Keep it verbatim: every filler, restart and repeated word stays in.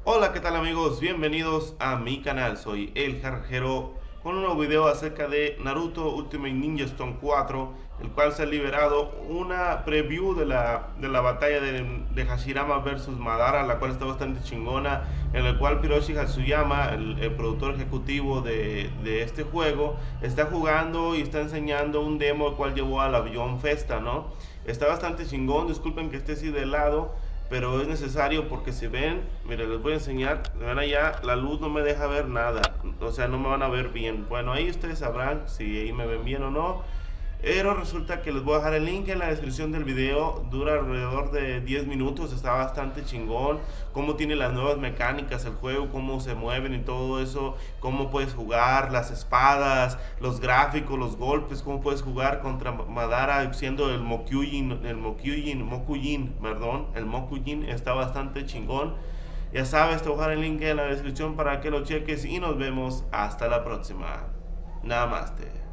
Hola, ¿qué tal amigos? Bienvenidos a mi canal, soy El Jarjero con un nuevo video acerca de Naruto Ultimate Ninja Storm cuatro, el cual se ha liberado una preview de la, de la batalla de, de Hashirama versus Madara, la cual está bastante chingona, en el cual Hiroshi Hatsuyama, el, el productor ejecutivo de, de este juego, está jugando y está enseñando un demo el cual llevó al avión Festa, ¿no? Está bastante chingón, disculpen que esté así de lado, pero es necesario porque si ven, miren, les voy a enseñar, ven allá, la luz no me deja ver nada, o sea, no me van a ver bien. Bueno, ahí ustedes sabrán si ahí me ven bien o no, pero resulta que les voy a dejar el link en la descripción del video. Dura alrededor de diez minutos, está bastante chingón, cómo tiene las nuevas mecánicas el juego, cómo se mueven y todo eso, cómo puedes jugar, las espadas, los gráficos, los golpes, cómo puedes jugar contra Madara siendo el Mokyujin, el Mokyujin, Mokujin, perdón, el Mokujin está bastante chingón. Ya sabes, te voy a dejar el link en la descripción para que lo cheques y nos vemos hasta la próxima. Namaste.